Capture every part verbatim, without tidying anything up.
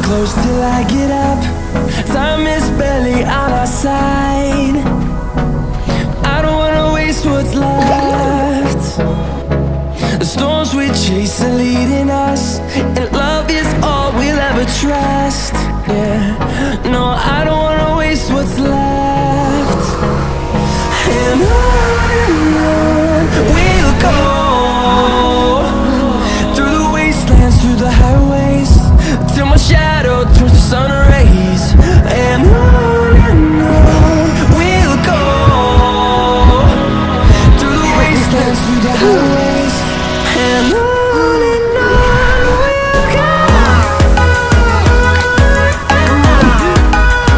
close till I get up. Time is barely on our side. I don't wanna waste what's left. The storms we chase are leading us, and love is all we'll ever trust. Yeah, no, I don't wanna waste what's left. And on and on we'll go, through the wastelands, through the highways, till my shadow turns to sun rays. And on and on we'll go, through the wastelands, through the highways, and on and on we'll go.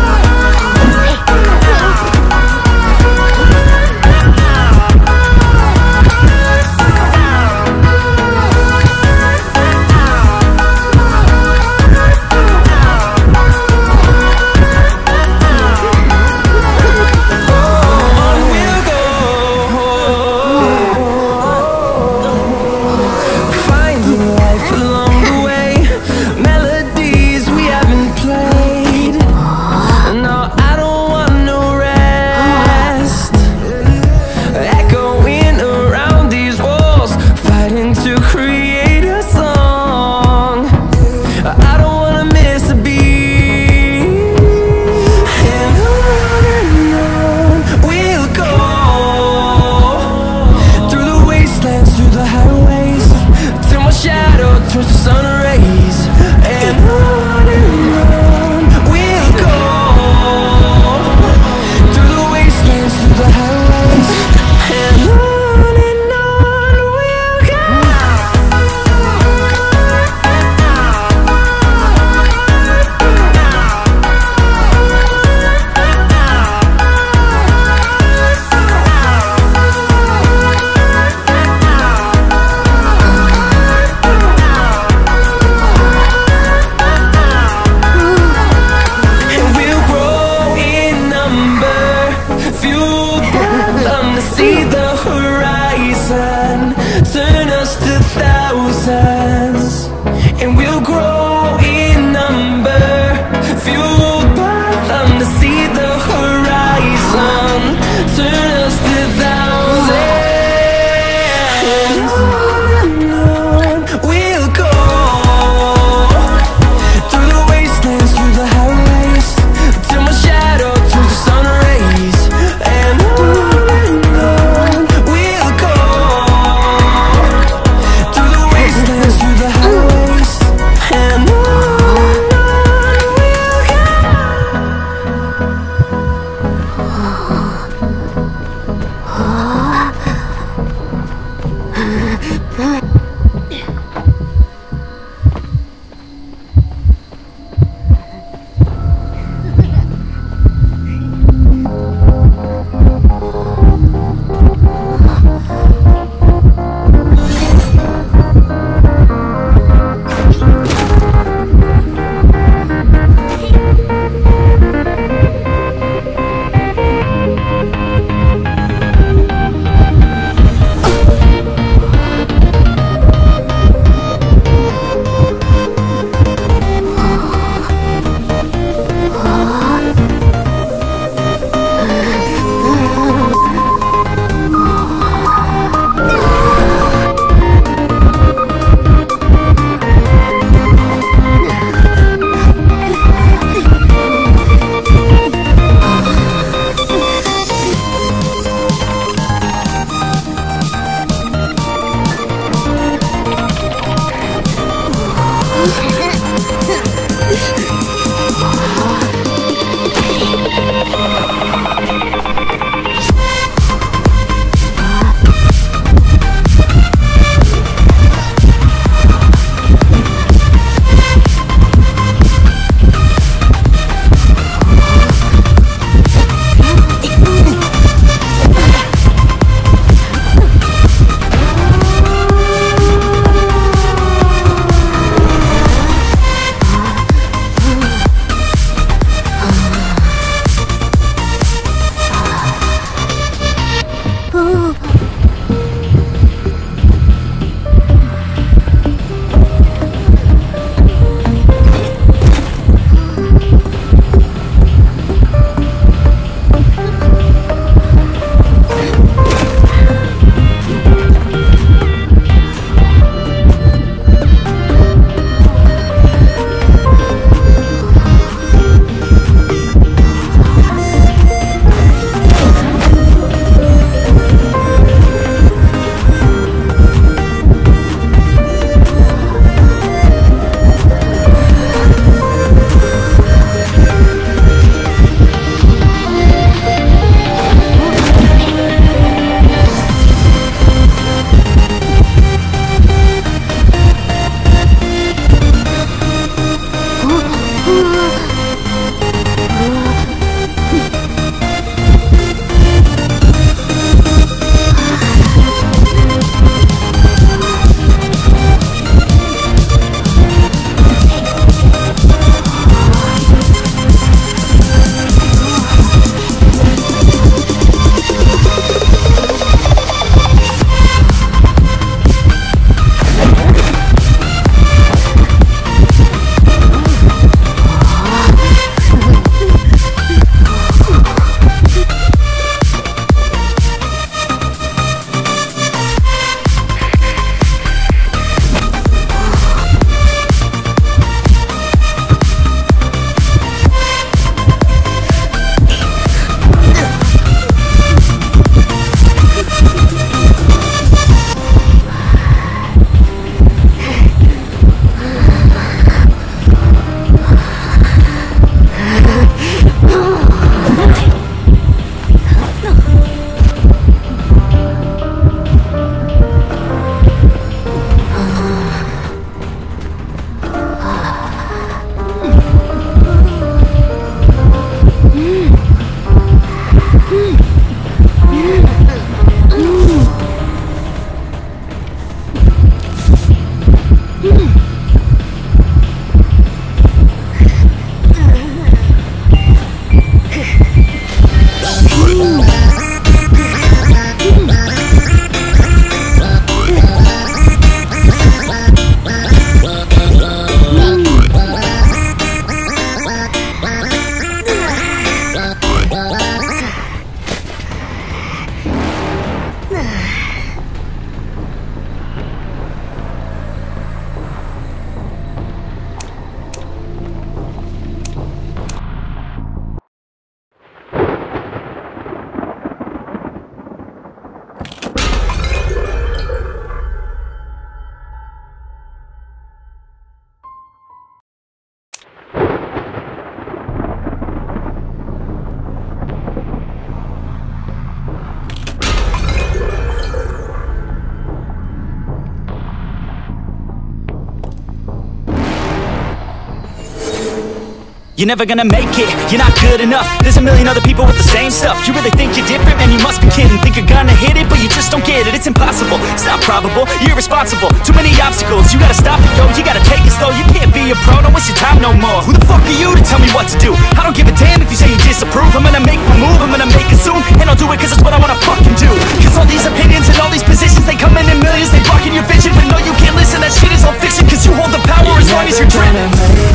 you're never gonna make it. You're not good enough, there's a million other people with the same stuff. You really think you're different? Man, you must be kidding. Think you're gonna hit it, but you just don't get it. It's impossible, it's not probable, you're irresponsible. Too many obstacles, you gotta stop it, yo. You gotta take it slow, you can't be a pro. Don't waste your time no more. Who the fuck are you to tell me what to do? I don't give a damn if you say you disapprove. I'm gonna make my move, I'm gonna make it soon, and I'll do it cause it's what I wanna fucking do. Cause all these opinions and all these positions, they come in in millions, they blocking your vision. But no, you can't listen, that shit is all fiction. Cause you hold the power you're as long as you're dreaming.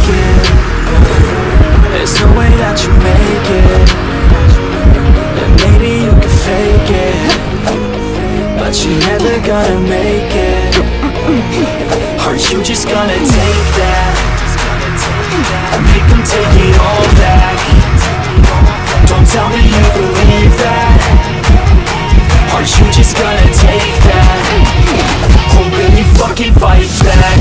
There's no way that you make it. And maybe you can fake it, but you're never gonna make it. Aren't you just gonna take that? Make them take it all back. Don't tell me you believe that. Aren't you just gonna take that? Or will you fucking fight back?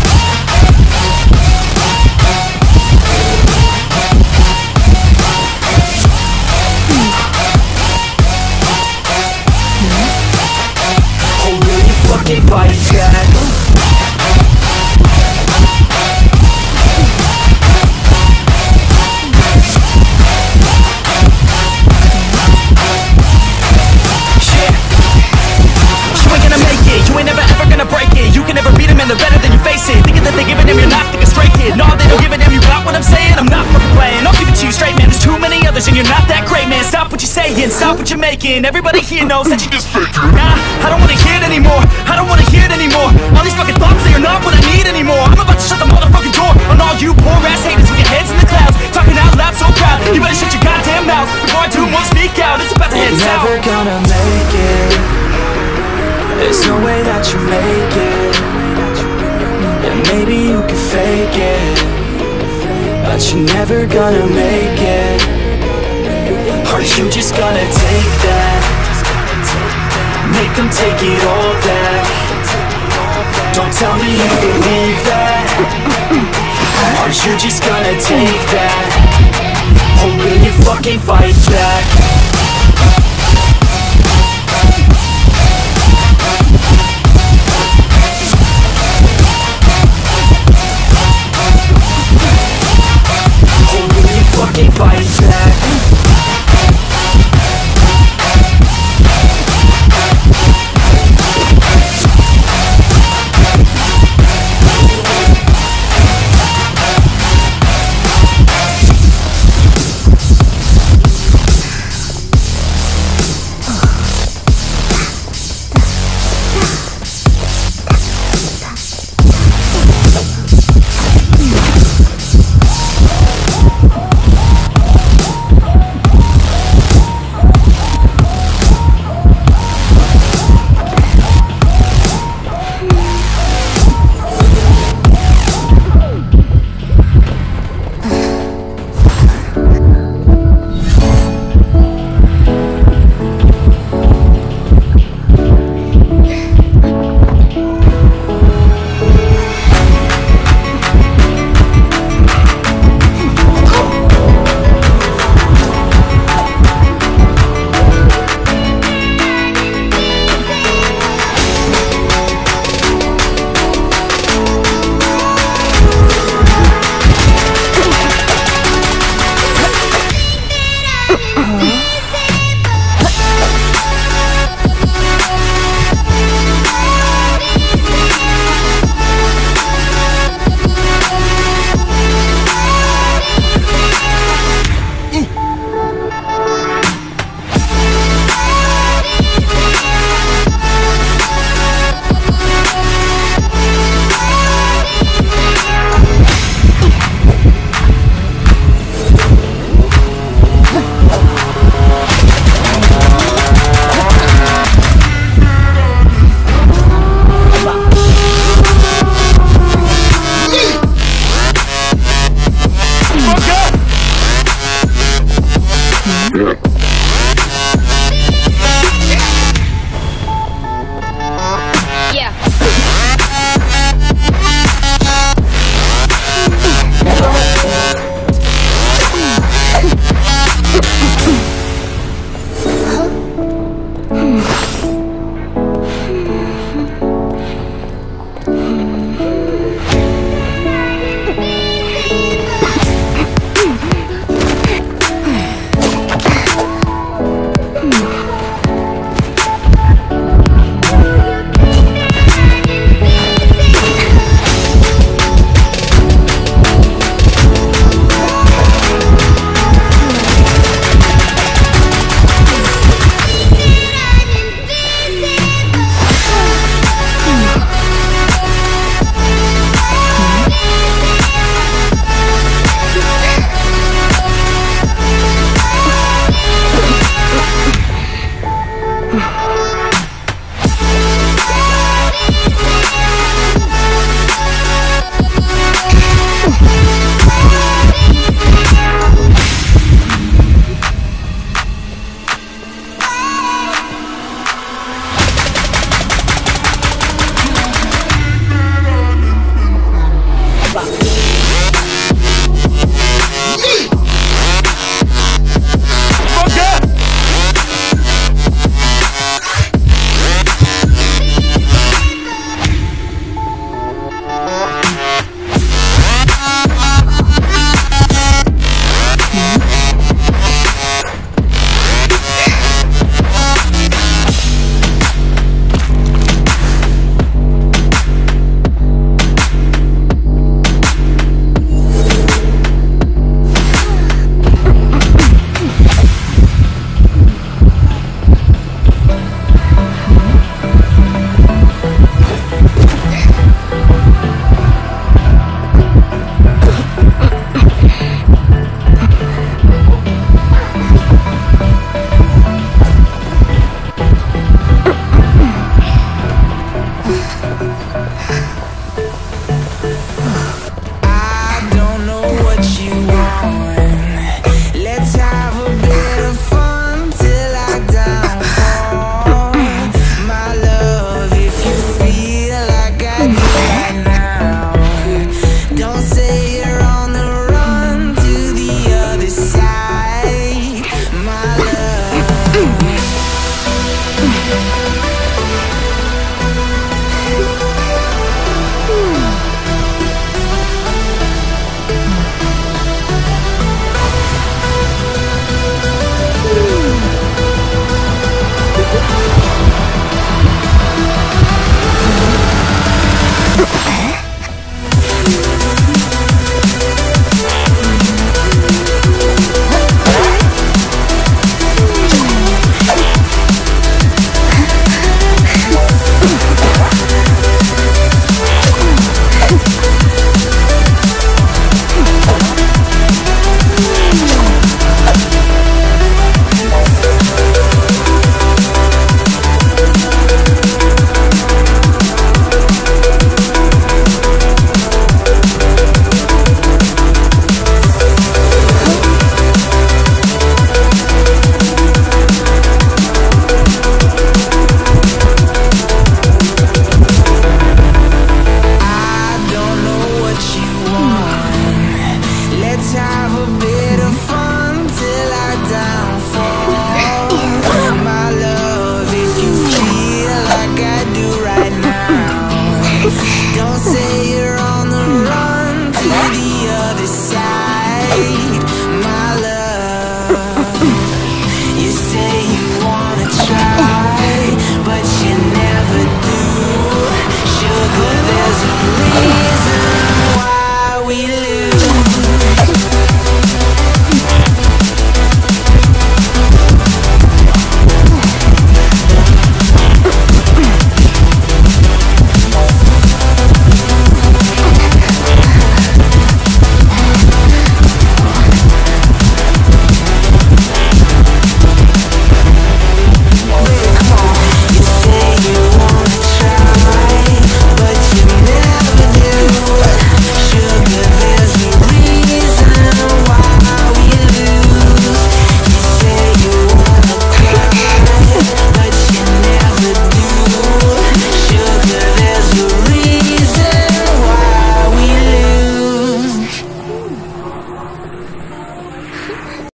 Fucking fight back. You ain't never ever gonna break it. You can never beat them and they're better than you face it. Thinking that they giving them, you're not thinking straight, kid. No, they don't give a damn, you got what I'm saying? I'm not fucking playing, I'll give it to you straight, man. There's too many others and you're not that great, man. Stop what you're saying, stop what you're making. Everybody here knows that you just fake it. Nah, I don't wanna hear it anymore, I don't wanna hear it anymore. All these fucking thoughts, they are not what I need anymore. I'm about to shut the motherfucking door on all you poor ass haters with your heads in the clouds, talking out loud so proud. You better shut your goddamn mouth before I do more speak out. It's about to head south. You're never gonna make it. There's no way that you make it. And maybe you can fake it, but you're never gonna make it. Aren't you just gonna take that? Make them take it all back. Don't tell me you believe that. Aren't you just gonna take that? Or will you fucking fight back? Fucking fight back. what you want. Let's have a bit of fun till I downfall. My love, if you feel like I do right now, don't say you're on the run to the other side. My love. Let's have a bit of fun till I downfall. My love, if you feel like I do right now, don't say you're on the run to the other side.